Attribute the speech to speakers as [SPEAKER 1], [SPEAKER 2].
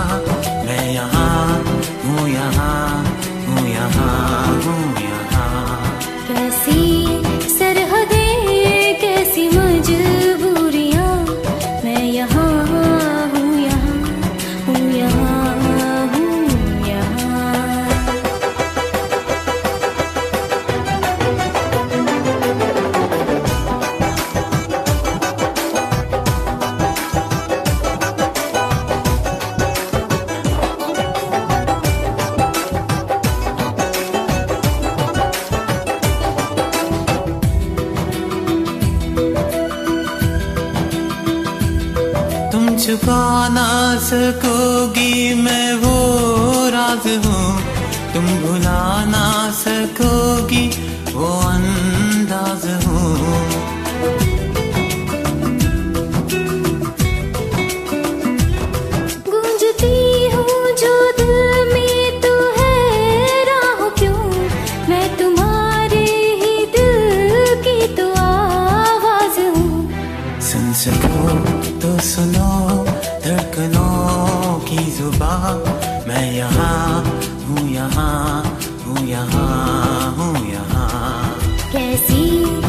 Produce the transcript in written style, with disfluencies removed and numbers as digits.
[SPEAKER 1] मैं यहाँ हूँ, यहाँ हूँ, यहाँ हूँ, यहाँ।
[SPEAKER 2] कैसी सरहदें, कैसी मजबूरियाँ, मैं यहाँ हूँ, यहाँ हूँ, यहाँ हूँ, यहाँ।
[SPEAKER 1] तुम छुपा ना सकोगी मैं वो राज हूँ, तुम भुला ना सकोगी वो अंदाज हूँ।
[SPEAKER 2] गूंजती हूँ जो दिल में तो है राह क्यों, मैं तुम्हारे ही दिल की तो आवाज हूँ।
[SPEAKER 1] सुन सको तो सुनो धड़कनों की जुबान, मैं यहाँ हूँ, यहाँ हूँ, यहाँ हूँ, यहाँ।
[SPEAKER 2] कैसी